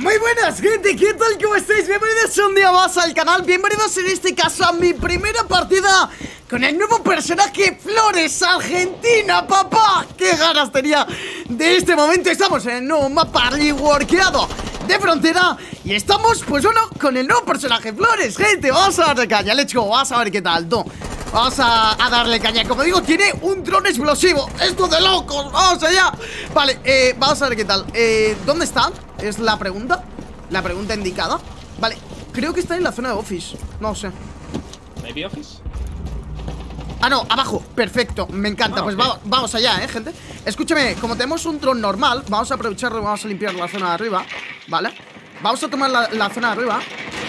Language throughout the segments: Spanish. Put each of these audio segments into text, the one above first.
Muy buenas, gente, ¿qué tal? ¿Cómo estáis? Bienvenidos un día más al canal. Bienvenidos en este caso a mi primera partida con el nuevo personaje Flores, Argentina, papá. Qué ganas tenía de este momento. Estamos en el nuevo mapa reworkeado de frontera y estamos, pues bueno, con el nuevo personaje Flores, gente. Vamos a darle caña, let's go, vamos a ver qué tal, tú. Vamos a darle caña. Como digo, tiene un dron explosivo. Esto de locos, vamos allá. Vale, vamos a ver qué tal. ¿Dónde está? Es la pregunta indicada. Vale, creo que está en la zona de office. No sé. ¿Maybe office? Ah, no, abajo, perfecto, me encanta. Pues okay. vamos allá, gente. Escúchame, como tenemos un dron normal, vamos a aprovecharlo y vamos a limpiar la zona de arriba. Vale, vamos a tomar la zona de arriba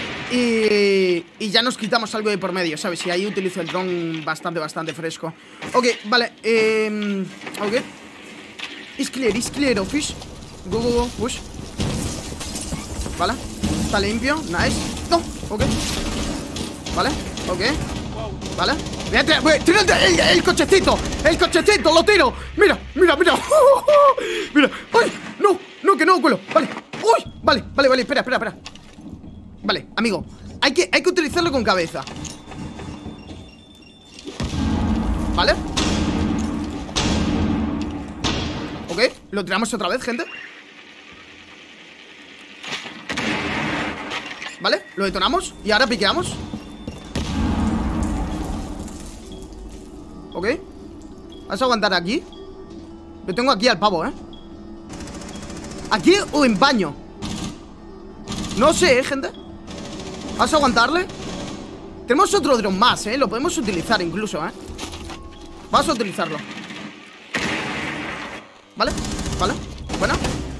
y ya nos quitamos algo de por medio, ¿sabes? Y ahí utilizo el dron bastante fresco. Ok, vale, ok. It's clear, office. Go, push. Vale, está limpio, nice. No, ok. Vale, ok. Vale, tírate el cochecito. El cochecito, lo tiro. Mira. Mira, ay, no, que no cuelo. Vale, uy, vale, espera. Vale, amigo, hay que utilizarlo con cabeza. Vale. Ok, lo tiramos otra vez, gente. Vale, lo detonamos y ahora piqueamos. Ok. ¿Vas a aguantar aquí? Lo tengo aquí al pavo, ¿Aquí o en baño? No sé, gente. ¿Vas a aguantarle? Tenemos otro dron más, lo podemos utilizar incluso, Vamos a utilizarlo. Vale, buena.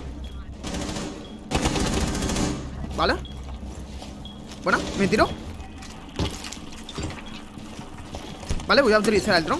Vale. Buena, me tiro. Vale, voy a utilizar el dron.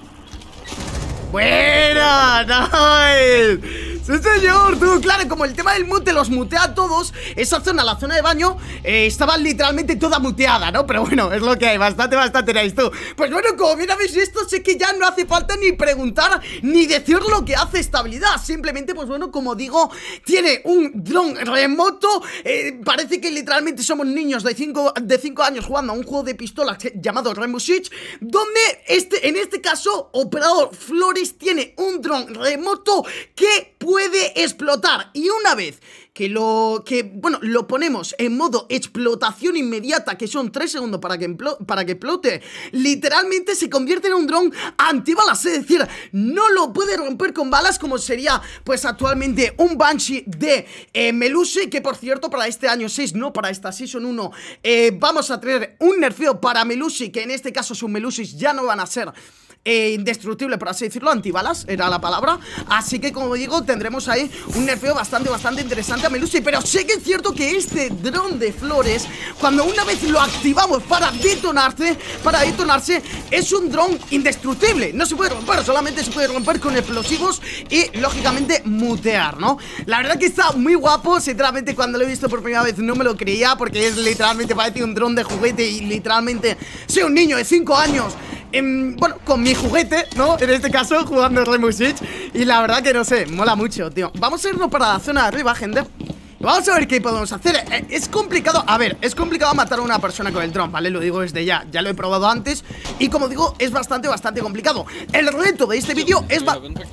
¡Buena! ¡Nice! ¡Sí, señor! Tú, claro, como el tema del mute los mutea a todos, esa zona, la zona de baño, estaba literalmente toda muteada, ¿no? Pero bueno, es lo que hay, bastante nice, tú. Pues bueno, como bien habéis visto, sé que ya no hace falta ni preguntar ni decir lo que hace estabilidad. Simplemente, pues bueno, como digo, tiene un dron remoto. Parece que literalmente somos niños de 5 años jugando a un juego de pistolas llamado Rainbow Six, donde en este caso, Operador Flores tiene un dron remoto que puede explotar. Y una vez que lo ponemos en modo explotación inmediata, que son 3 segundos para que explote, literalmente se convierte en un dron antibalas. Es decir, no lo puede romper con balas como sería pues actualmente un Banshee de Melusi, que por cierto para este año 6, no para esta Season 1, vamos a tener un nerfeo para Melusi, que en este caso sus Melusis ya no van a ser indestructible, por así decirlo, antibalas era la palabra. Así que como digo, tendremos ahí un nerfeo bastante interesante a Melusi. Pero sé que es cierto que este dron de Flores, cuando una vez lo activamos para detonarse, es un dron indestructible. No se puede romper, solamente se puede romper con explosivos y lógicamente mutear, ¿no? La verdad que está muy guapo. Sinceramente, cuando lo he visto por primera vez no me lo creía, porque es literalmente, parece un dron de juguete y literalmente soy un niño de 5 años bueno, con mi juguete, ¿no? En este caso, jugando Rainbow Six. Y la verdad que no sé, mola mucho, tío. Vamos a irnos para la zona de arriba, gente. Vamos a ver qué podemos hacer. Es complicado, a ver, es complicado matar a una persona con el dron, ¿vale? Lo digo desde ya, lo he probado antes. Y como digo, es bastante complicado. El reto de este vídeo es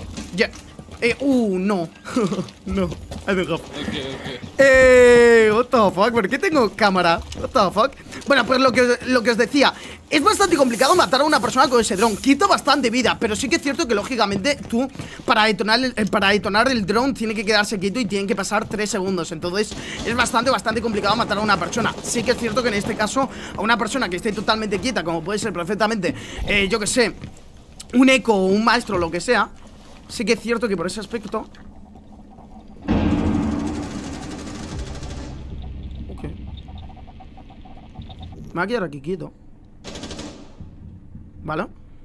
no. No, I don't have. What the fuck, ¿por qué tengo cámara? What the fuck. Bueno, pues lo que os decía, es bastante complicado matar a una persona con ese dron. Quita bastante vida, pero sí que es cierto que lógicamente tú, para detonar el dron, tiene que quedarse quieto y tienen que pasar 3 segundos. Entonces es bastante complicado matar a una persona. Sí que es cierto que en este caso, a una persona que esté totalmente quieta, como puede ser perfectamente, yo que sé, un eco o un maestro, lo que sea, sí que es cierto que por ese aspecto... Ok. Me voy a quedar aquí quieto. ¿Vale?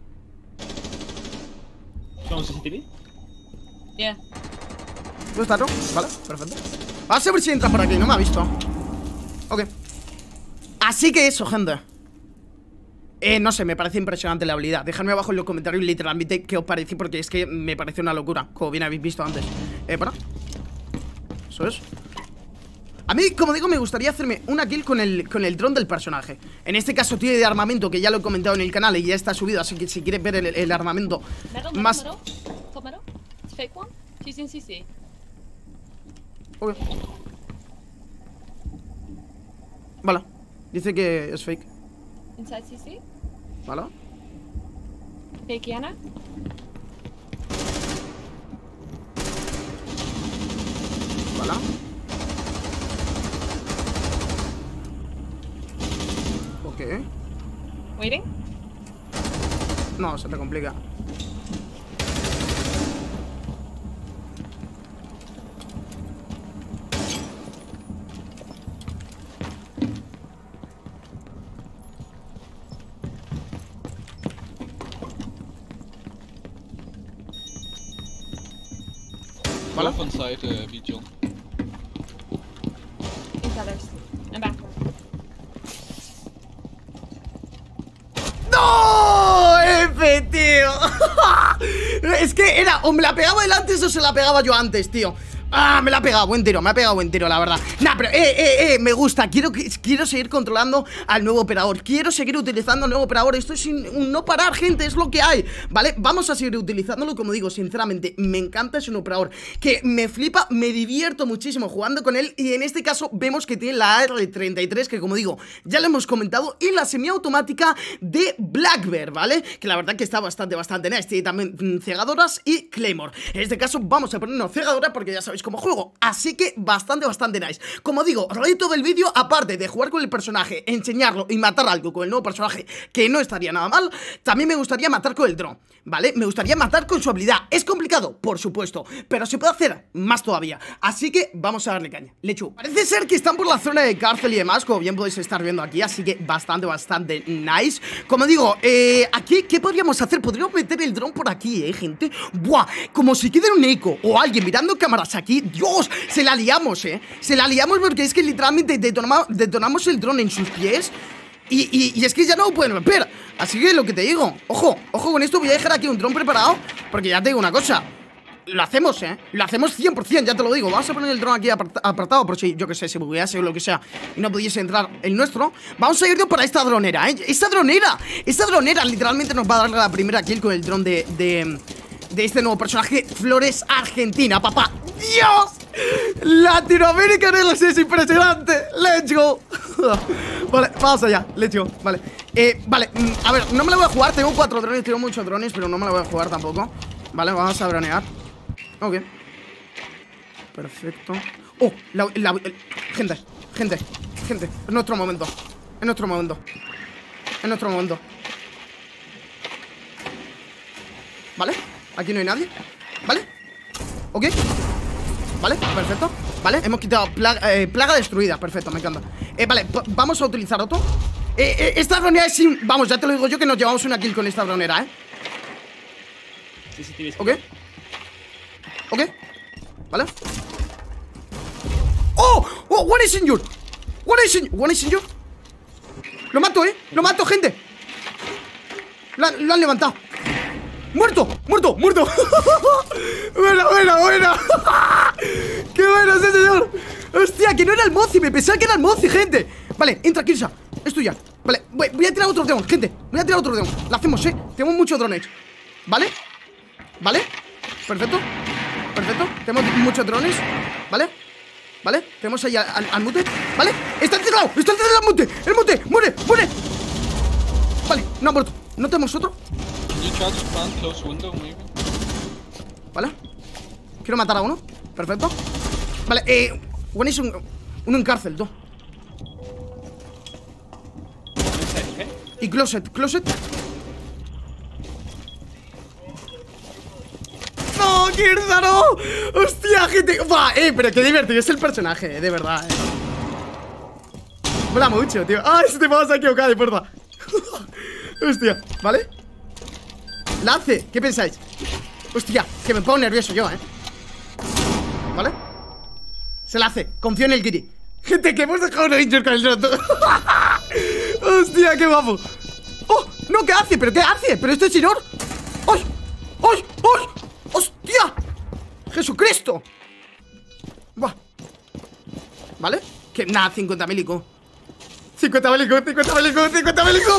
¿Somos CCTV? Yeah. ¿Dónde está, no? Vale, perfecto. Vamos a ver si entra por aquí, no me ha visto. Ok. Así que eso, gente. No sé, me parece impresionante la habilidad. Dejadme abajo en los comentarios literalmente qué os parece, porque es que me parece una locura, como bien habéis visto antes. Para. Eso es. A mí, como digo, me gustaría hacerme una kill con el dron del personaje. En este caso tiene de armamento, que ya lo he comentado en el canal y ya está subido, así que si quieres ver el armamento más... Okay. Vale, dice que es fake. Inside CC. Vale. Fake Yana. Vale. Ok. Waiting. No, se te complica. Voilà. Van side Vigil. Each others. And back. ¡No! ¡F, tío! Es que era, o me la pegaba él antes o se la pegaba yo antes, tío. Ah, me la ha pegado buen tiro, me ha pegado buen tiro, la verdad. Nah, pero, me gusta. Quiero seguir controlando al nuevo operador. Quiero seguir utilizando al nuevo operador. Esto es un no parar, gente, es lo que hay, ¿vale? Vamos a seguir utilizándolo, como digo, sinceramente, me encanta, es un operador que me flipa, me divierto muchísimo jugando con él. Y en este caso vemos que tiene la AR-33, que como digo, ya lo hemos comentado. Y la semiautomática de Black Bear, ¿vale? Que la verdad que está bastante nice. Tiene también cegadoras y Claymore. En este caso vamos a ponernos cegadora porque ya sabéis como juego, así que bastante nice. Como digo, reto del vídeo, aparte de jugar con el personaje, enseñarlo y matar algo con el nuevo personaje, que no estaría nada mal, también me gustaría matar con el dron, ¿vale? Me gustaría matar con su habilidad. ¿Es complicado? Por supuesto, pero se puede hacer más todavía, así que vamos a darle caña. Lechu. Parece ser que están por la zona de cárcel y demás, como bien podéis estar viendo aquí, así que bastante nice. Como digo, aquí, ¿qué podríamos hacer? Podríamos meter el dron por aquí, gente. Buah, como si quede un eco o alguien mirando cámaras aquí. Dios, se la liamos, se la liamos porque es que literalmente detonamos el dron en sus pies. Y es que ya no lo pueden romper. Así que lo que te digo, ojo con esto. Voy a dejar aquí un dron preparado, porque ya te digo una cosa, lo hacemos, lo hacemos 100%, ya te lo digo. Vamos a poner el dron aquí apartado, por si, yo que sé, se buguease o lo que sea y no pudiese entrar el nuestro. Vamos a irnos para esta dronera, esta dronera literalmente nos va a dar la primera kill con el dron de este nuevo personaje, Flores Argentina, papá. ¡Dios! Latinoamérica es impresionante. Let's go. Vale, vamos allá, let's go. Vale, vale, a ver, no me la voy a jugar. Tengo 4 drones, tengo muchos drones, pero no me la voy a jugar tampoco. Vale, vamos a dronear. Ok. Perfecto. Oh, gente, es nuestro momento. Es nuestro momento. Vale, aquí no hay nadie. Vale, ok. Vale, perfecto. Vale, hemos quitado plaga destruida. Perfecto, me encanta. Vale, vamos a utilizar otro. Esta dronera es sin... Vamos, ya te lo digo yo que nos llevamos una kill con esta dronera, Ok. Ok. Vale. ¡Oh! ¡Oh! One is injured. One is injured. Lo mato, lo mato, gente. Lo han levantado. ¡Muerto! Buena. ¡Qué bueno ese señor! ¡Hostia, que no era el Mozi! Me pensaba que era el Mozi, gente. Vale, entra Kirsa, es tuya. Vale, voy a tirar otro drone, gente. Voy a tirar otro drone. Lo hacemos, tenemos muchos drones. Vale, perfecto. Tenemos muchos drones. Vale, tenemos ahí al mute. Vale, está encerrado el mute. El mute, muere. Vale, no ha muerto. ¿No tenemos otro? Vale, quiero matar a uno. Perfecto. Vale, uno es uno en cárcel, tú. Y closet. ¡No, Kirsa, no! ¡Hostia, gente! ¡Buah, pero qué divertido es el personaje, de verdad, Mola mucho, tío. ¡Ay, se te vas a equivocar de puerta! Hostia, ¿vale? La hace, ¿qué pensáis? Hostia, que me pongo nervioso yo, ¿vale? Se la hace, confío en el Kiri. Gente, que hemos dejado una injure con el drone. Hostia, qué guapo. ¡Oh! No, ¿qué hace? ¿Pero qué hace? ¿Pero esto es Sinor? ¡Ay! ¡Hostia! ¡Jesucristo! Buah. ¿vale? Que nada, 50.000 IQ. 50.000 IQ, 50.000 IQ, 50.000 IQ.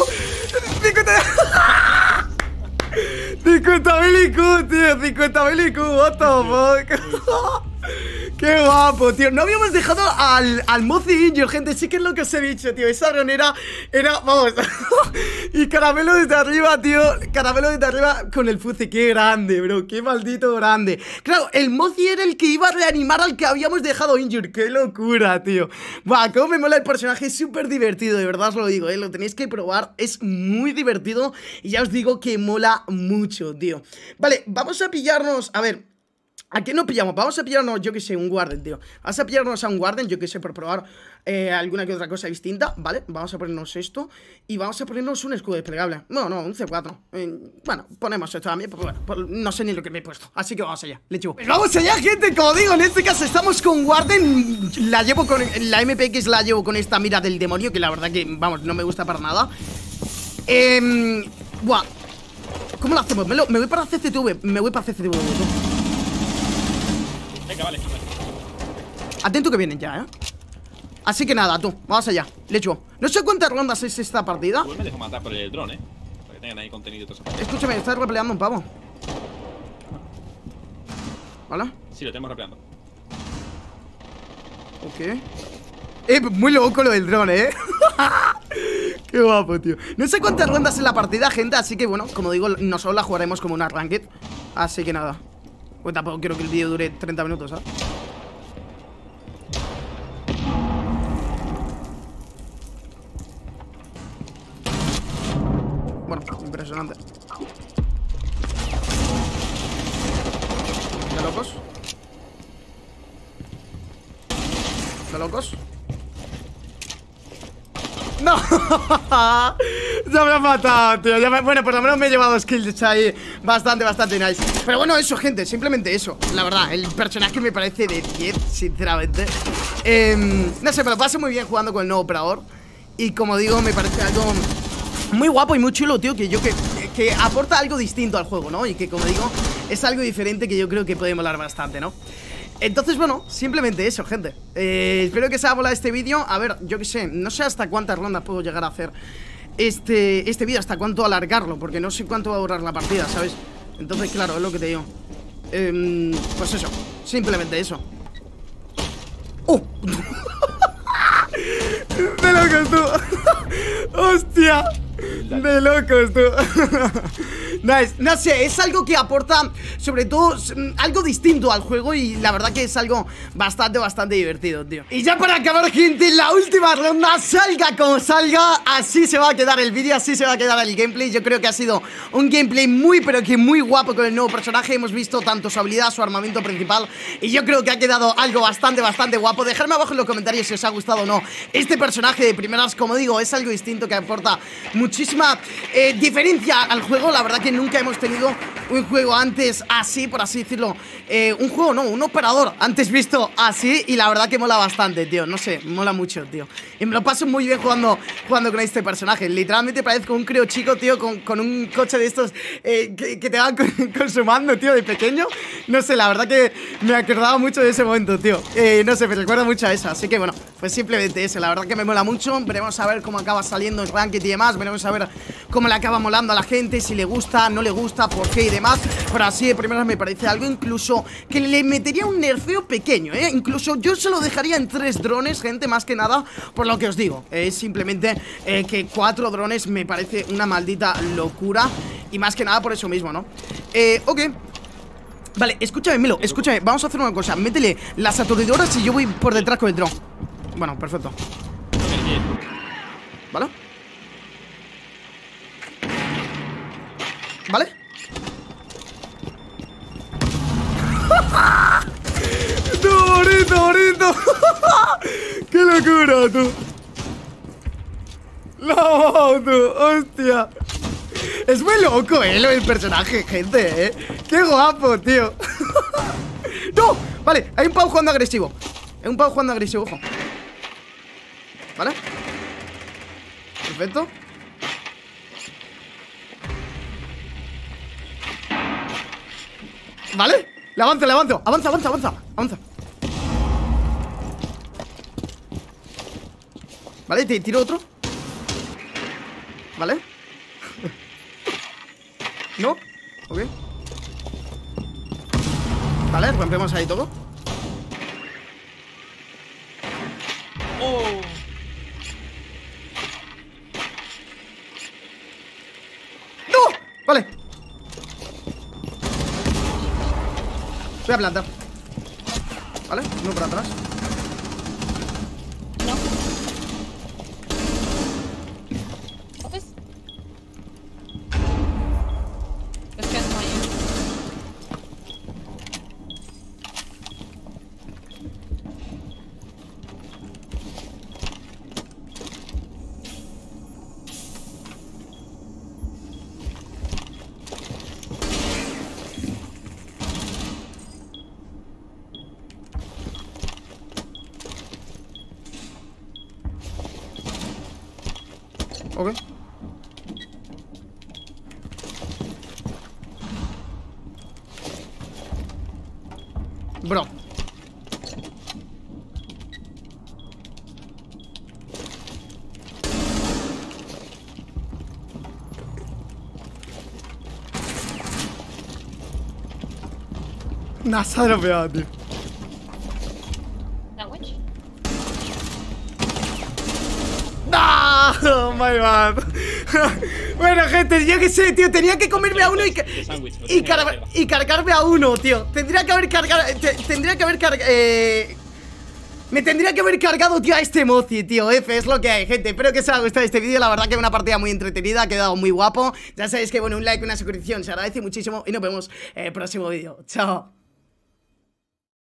50.000 IQ, tío, 50.000 IQ, what the fuck. Qué guapo, tío. No habíamos dejado al Mozi Injure, gente. Sí que es lo que os he dicho, tío. Esa ronera era, vamos. Y Caramelo desde arriba, tío. Caramelo desde arriba con el Fuzzy. Qué grande, bro. Qué maldito grande. Claro, el Mozi era el que iba a reanimar al que habíamos dejado Injure. Qué locura, tío. Buah, cómo me mola el personaje. Es súper divertido, de verdad os lo digo, lo tenéis que probar. Es muy divertido. Y ya os digo que mola mucho, tío. Vale, vamos a pillarnos. A ver, ¿a qué nos pillamos? Vamos a pillarnos, yo que sé, un Warden, tío. Vamos a pillarnos a un Warden, yo que sé, por probar alguna que otra cosa distinta, ¿vale? Vamos a ponernos esto y vamos a ponernos un escudo desplegable. No, un C4. Bueno, ponemos esto también, pues bueno, pues no sé ni lo que me he puesto. Así que vamos allá, le llevo. Pues vamos allá, gente, como digo, en este caso estamos con Warden. La llevo con, la MPX la llevo con esta mira del demonio, que la verdad que, vamos, no me gusta para nada. Buah. ¿Cómo lo hacemos? Me voy para CCTV, me voy para CCTV, Venga, vale. Atento que vienen ya, Así que nada, tú, vamos allá. Le echo. No sé cuántas rondas es esta partida. Igual me dejo matar por el dron, para que tengan ahí contenido y todo eso. Escúchame, estás repeleando un pavo. ¿Vale? Sí, lo tenemos repeleando. Ok. Muy loco lo del dron, Qué guapo, tío. No sé cuántas rondas es la partida, gente. Así que bueno, como digo, nosotros la jugaremos como una ranked. Así que nada. Pues tampoco quiero que el vídeo dure 30 minutos, ¿sabes? Bueno, impresionante. ¿De locos? ¿De locos? ¡No! Ya me han matado, tío. Bueno, por lo menos me he llevado skills ahí bastante nice. Pero bueno, eso, gente, simplemente eso. La verdad, el personaje me parece de 10, sinceramente. No sé, pero paso muy bien jugando con el nuevo operador. Y como digo, me parece algo muy guapo y muy chulo, tío. Que aporta algo distinto al juego, ¿no? Y que, como digo, es algo diferente que yo creo que puede molar bastante, ¿no? Entonces, bueno, simplemente eso, gente. Espero que os haya molado este vídeo. A ver, yo qué sé, no sé hasta cuántas rondas puedo llegar a hacer este vídeo, hasta cuánto alargarlo, porque no sé cuánto va a durar la partida, ¿sabes? Entonces, claro, es lo que te digo. Pues eso, simplemente eso. ¡Oh! De locos, tú. ¡Hostia! De locos, tú. Nice, no sé, es algo que aporta, sobre todo, algo distinto al juego. Y la verdad que es algo bastante divertido, tío. Y ya para acabar, gente, la última ronda, salga como salga, así se va a quedar el vídeo, así se va a quedar el gameplay. Yo creo que ha sido un gameplay muy, pero que muy guapo con el nuevo personaje. Hemos visto tanto su habilidad, su armamento principal, y yo creo que ha quedado algo bastante guapo. Dejadme abajo en los comentarios si os ha gustado o no este personaje de primeras. Como digo, es algo distinto que aporta muchísima diferencia al juego. La verdad que nunca hemos tenido un juego antes así, por así decirlo. Un juego, no, un operador antes visto así. Y la verdad que mola bastante, tío. No sé, mola mucho, tío. Y me lo paso muy bien jugando con este personaje. Literalmente parezco un crío chico, tío, con un coche de estos que te van consumando, tío, de pequeño. No sé, la verdad que me acordaba mucho de ese momento, tío. No sé, me recuerda mucho a eso. Así que bueno, pues simplemente eso. La verdad que me mola mucho. Veremos a ver cómo acaba saliendo en Ranked y demás. Veremos a ver cómo le acaba molando a la gente, si le gusta, no le gusta, por qué y demás. Pero así de primeras me parece algo incluso que le metería un nerfeo pequeño, Incluso yo se lo dejaría en 3 drones, gente, más que nada. Por lo que os digo, es simplemente que 4 drones me parece una maldita locura. Y más que nada por eso mismo, ¿no? Ok. Vale, escúchame, Melo, escúchame. Vamos a hacer una cosa, métele las aturdidoras y yo voy por detrás con el dron. Bueno, perfecto. ¿Vale? ¿Vale? ¡Bonito! ¡Qué locura, tú! ¡No, tú! ¡Hostia! Es muy loco, el personaje, gente, ¡Qué guapo, tío! ¡No! Vale, hay un pavo jugando agresivo. Hay un pavo jugando agresivo, ojo. ¿Vale? Perfecto. ¿Vale? Le avanzo. Avanza. Vale, te tiro otro. Vale. ¿No? Ok. Vale, rompemos ahí todo. Oh. ¡No! Vale. Voy a plantar. Vale, uno por atrás. No. Office. This guy's not you. Ok. Bro. Nasa lo peor, tío. Sandwich. ¡No! My bad. Bueno, gente, yo qué sé, tío. Tenía que comerme a uno y cargarme a uno, tío. Tendría que haber cargado. Me tendría que haber cargado, tío, a este Mozi, tío. F, es lo que hay, gente. Espero que os haya gustado este vídeo. La verdad que es una partida muy entretenida. Ha quedado muy guapo. Ya sabéis que, bueno, un like, una suscripción se agradece muchísimo. Y nos vemos en el próximo vídeo. Chao.